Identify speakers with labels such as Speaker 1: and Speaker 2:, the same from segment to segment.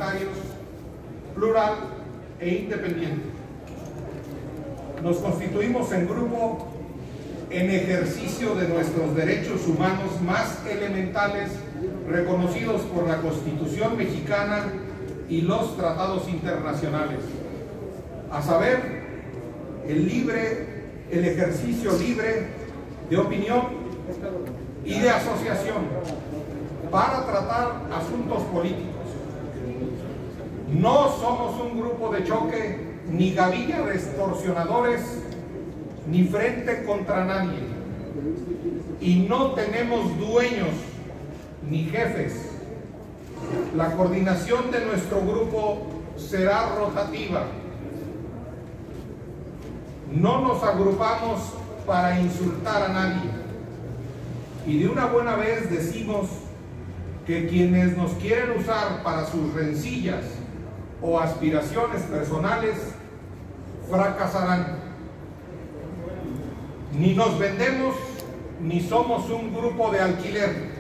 Speaker 1: parlamentarios, plural e independiente. Nos constituimos en grupo en ejercicio de nuestros derechos humanos más elementales reconocidos por la Constitución mexicana y los tratados internacionales, a saber, el ejercicio libre de opinión y de asociación para tratar asuntos políticos. No somos un grupo de choque, ni gavilla de extorsionadores, ni frente contra nadie. Y no tenemos dueños ni jefes. La coordinación de nuestro grupo será rotativa. No nos agrupamos para insultar a nadie. Y de una buena vez decimos que quienes nos quieren usar para sus rencillas o aspiraciones personales fracasarán. Ni nos vendemos ni somos un grupo de alquiler.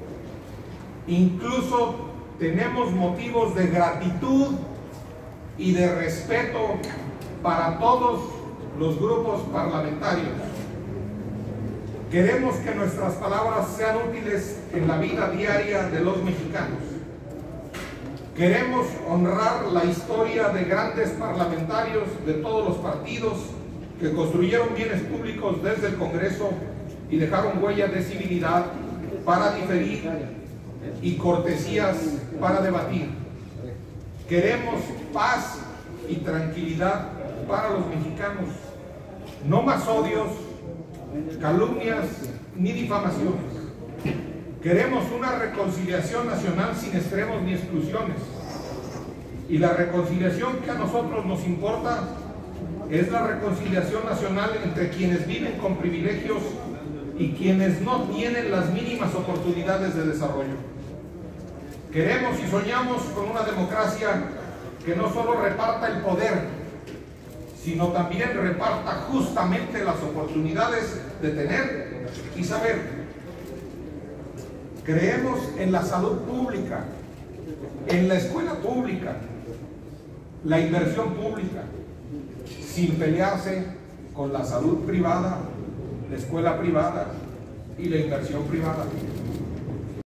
Speaker 1: Incluso tenemos motivos de gratitud y de respeto para todos los grupos parlamentarios. Queremos que nuestras palabras sean útiles en la vida diaria de los mexicanos. Queremos honrar la historia de grandes parlamentarios de todos los partidos que construyeron bienes públicos desde el Congreso y dejaron huella de civilidad para diferir y cortesías para debatir. Queremos paz y tranquilidad para los mexicanos, no más odios, calumnias ni difamaciones. Queremos una reconciliación nacional sin extremos ni exclusiones. Y la reconciliación que a nosotros nos importa es la reconciliación nacional entre quienes viven con privilegios y quienes no tienen las mínimas oportunidades de desarrollo. Queremos y soñamos con una democracia que no solo reparta el poder, sino también reparta justamente las oportunidades de tener y saber. Creemos en la salud pública, en la escuela pública, la inversión pública, sin pelearse con la salud privada, la escuela privada y la inversión privada.